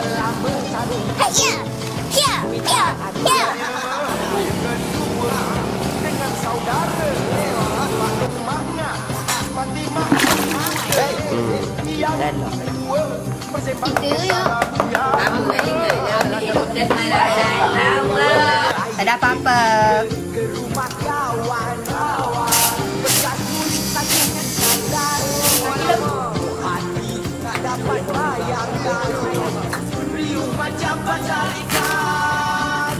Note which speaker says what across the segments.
Speaker 1: Ya, ya, ya, ya.
Speaker 2: Dengan saudara Fatimah Fatimah yang kedua bersembang
Speaker 1: Tak ada apa-apa.
Speaker 2: ke rumah kawan-kawan bekas kulit saking sadar hati tak dapat bayangkan riuh macam pasal ikan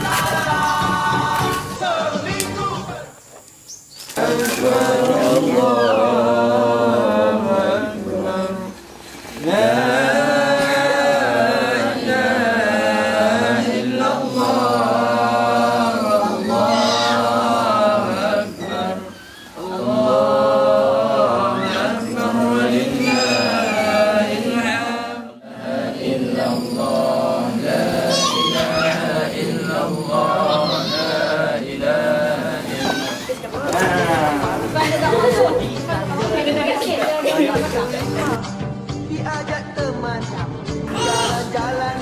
Speaker 2: seminggu diajak teman jalan-jalan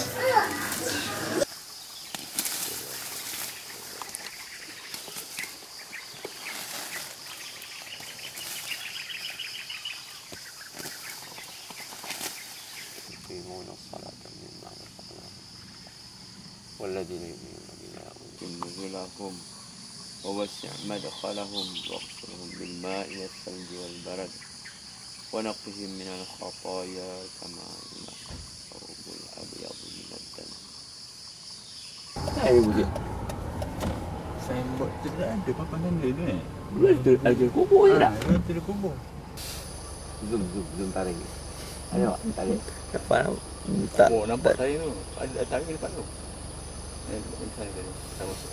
Speaker 3: يقيمون الصلاة مما رزقناهم والذين يؤمنون بما أنزل نزلهم ووسع مدخلهم واغسلهم بالماء والثلج والبرد ونقهم من الخطايا كما ينقى الثوب الأبيض من الدنس. Ayo bukit.
Speaker 4: Signboard tu dah ada papan tanda tu eh?
Speaker 3: Ada kubur je tak?
Speaker 4: Ada kubur.
Speaker 3: Zoom tarik. Ayo tarik.
Speaker 4: Dapat tak? Oh, nampak saya tu. Ada tarik depan tu. Saya tadi. Saya masuk.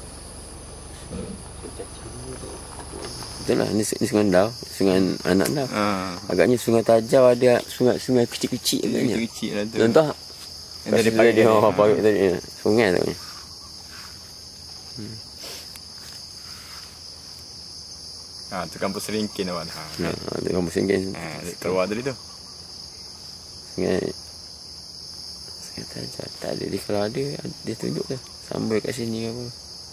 Speaker 3: Itulah ni sungai Dau, sungai anak Dau. Agaknya sungai Tajau ada sungai kecil-kecil agaknya.
Speaker 4: Kecil lah tu.
Speaker 3: Contoh
Speaker 4: yang dari pagi
Speaker 3: dia apa tadi sungai tu.
Speaker 4: Tu kampus Seringkin awak dah.
Speaker 3: Tu kampus Seringkin.
Speaker 4: Keluar tadi tu.
Speaker 3: Sungai Tajau. Tak ada dia, kalau ada dia tunjuk ke sambal kat sini ke apa.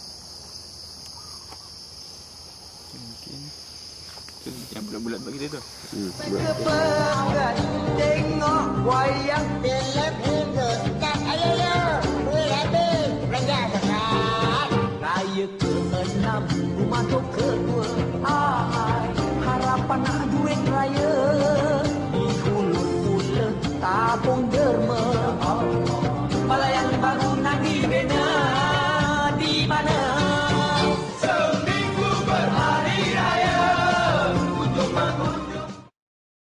Speaker 4: Yang bulat-bulat bagi dia tu.
Speaker 2: Keperangan tengok wayang filem Hindustan. Ayo berhabis belanja sekat. Raya ke-6 rumah tu kedua. Harapan nak duit raya.